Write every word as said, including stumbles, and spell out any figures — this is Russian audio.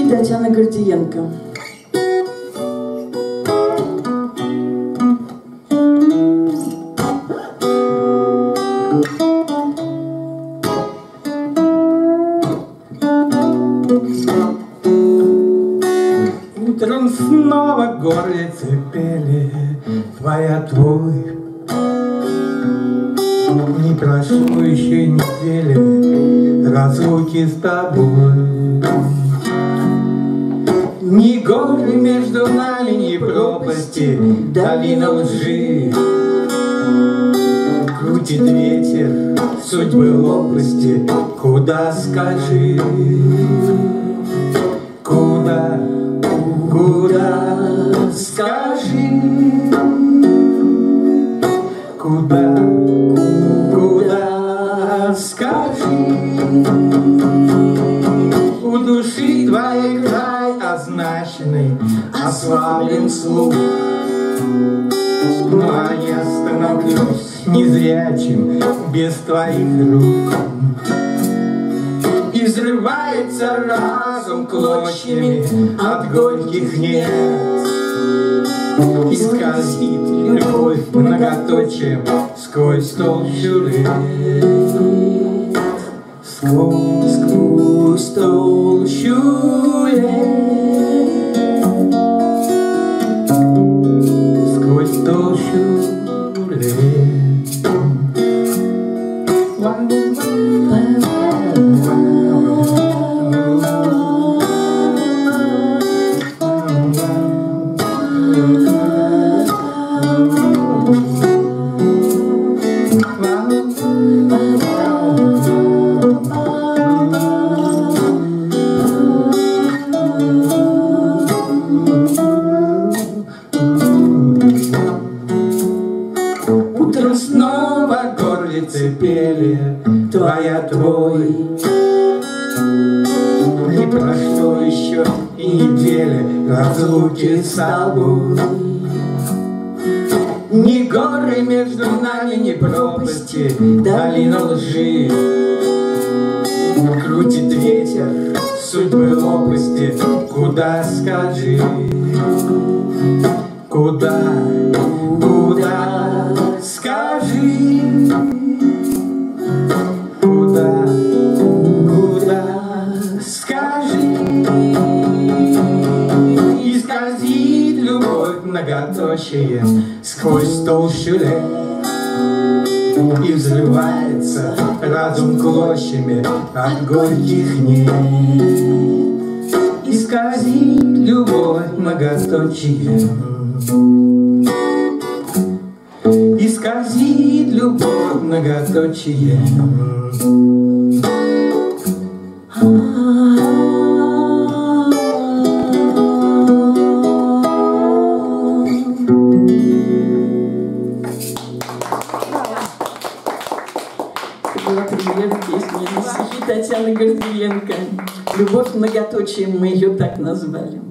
Татьяна Гордиенко. Утром снова горлицы пели, твоя твой. Не прошло еще недели разлуки с тобой. Ни горы между нами, ни пропасти, долина лжи. Крутит ветер судьбы лопасти, куда скажи? Куда, куда скажи? Куда, куда скажи? У души твоей край означенный, ослаблен слух. Но я не остановлюсь незрячим без твоих рук. И взрывается разум клочьями от горьких нет. И скользит любовь многоточием сквозь толщу лет. Сквозь, сквозь толщу лет. Сквозь толщу лет. Утром снова горлицы пели, твоя твой. Не прошло еще и недели разлуки с тобой. Ни горы между нами, ни пропасти, долина лжи. Крутит ветер судьбы лопасти, куда скажи? Куда, куда скажи? Куда, куда скажи? И скользит любовь многоточием сквозь толщу лет. И взрывается разум клочьями от горьких нет. И скользит любовь многоточием. И скользит любовь многоточием. Была премьера песни Татьяны Гордиенко. «Любовь многоточием» мы ее так назвали.